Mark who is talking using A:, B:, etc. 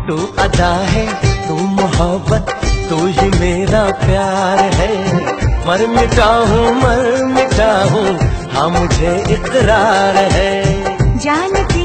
A: तू अदा है, तू मोहब्बत, तू ही मेरा प्यार है। मर मिटा हूँ, हाँ मुझे इकरार है।
B: जानती